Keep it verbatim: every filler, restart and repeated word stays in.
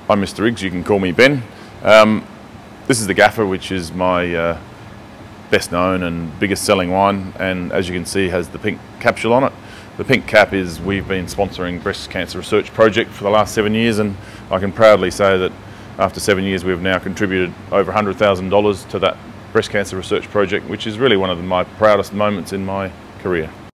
I'm Mister Riggs, you can call me Ben. Um, this is the Gaffer, which is my uh, best known and biggest selling wine, and as you can see has the pink capsule on it. The pink cap is we've been sponsoring breast cancer research project for the last seven years, and I can proudly say that after seven years we've now contributed over one hundred thousand dollars to that breast cancer research project, which is really one of my proudest moments in my career.